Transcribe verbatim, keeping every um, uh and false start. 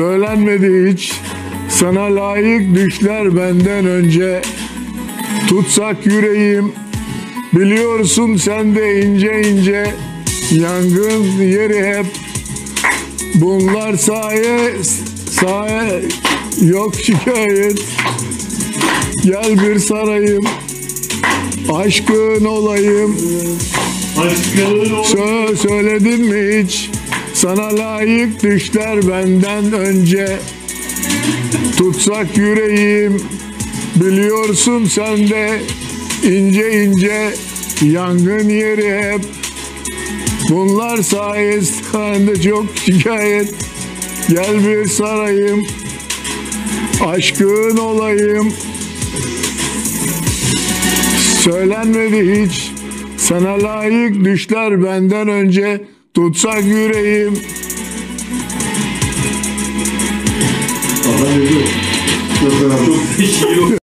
Söylenmedi hiç sana layık düşler benden önce. Tutsak yüreğim biliyorsun sen de ince ince. Yangın yeri hep bunlar saye saye yok şikayet. Gel bir sarayım aşkın olayım. Sö söyledin mi hiç sana layık düşler benden önce. Tutsak yüreğim biliyorsun sen de ince ince. Yangın yeri hep bunlar sayesinde çok şikayet. Gel bir sarayım aşkın olayım. Söylenmedi hiç sana layık düşler benden önce. Tutsak yüreğim. Çok iyi.